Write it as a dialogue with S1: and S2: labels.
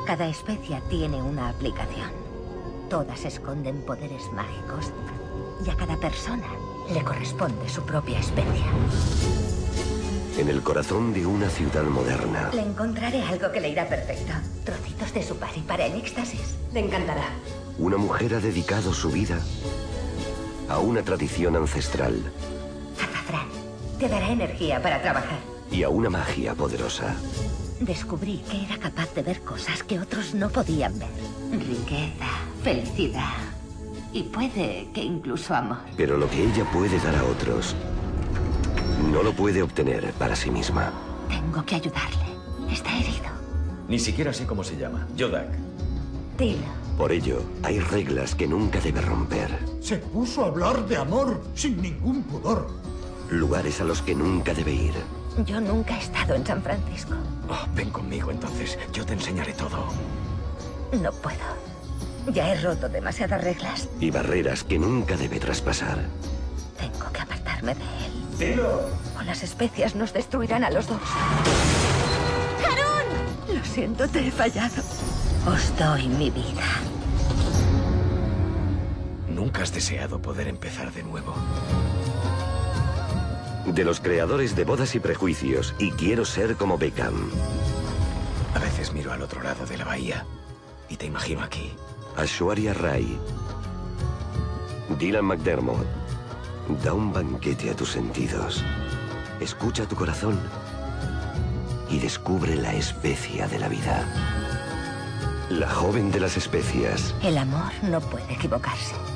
S1: Cada especia tiene una aplicación. Todas esconden poderes mágicos y a cada persona le corresponde su propia especia.
S2: En el corazón de una ciudad moderna.
S1: Le encontraré algo que le irá perfecto. Trocitos de su party para el éxtasis. Le encantará.
S2: Una mujer ha dedicado su vida a una tradición ancestral.
S1: Azafrán te dará energía para trabajar.
S2: Y a una magia poderosa.
S1: Descubrí que era capaz de ver cosas que otros no podían ver. Riqueza, felicidad y puede que incluso amor.
S2: Pero lo que ella puede dar a otros, no lo puede obtener para sí misma.
S1: Tengo que ayudarle. Está herido.
S3: Ni siquiera sé cómo se llama. Yodak.
S1: Dilo.
S2: Por ello, hay reglas que nunca debe romper.
S4: Se puso a hablar de amor sin ningún pudor.
S2: Lugares a los que nunca debe ir.
S1: Yo nunca he estado en San Francisco.
S3: Oh, ven conmigo entonces. Yo te enseñaré todo.
S1: No puedo. Ya he roto demasiadas reglas.
S2: Y barreras que nunca debe traspasar.
S1: Tengo que apartarme de él.
S3: ¡Dilo!
S1: O las especias nos destruirán a los dos. ¡Harún! Lo siento, te he fallado. Os doy mi vida.
S3: Nunca has deseado poder empezar de nuevo.
S2: De los creadores de Bodas y Prejuicios y Quiero ser como Beckham.
S3: A veces miro al otro lado de la bahía y te imagino aquí.
S2: Aishwarya Rai. Dylan McDermott. Da un banquete a tus sentidos. Escucha tu corazón y descubre la especia de la vida. La joven de las especias.
S1: El amor no puede equivocarse.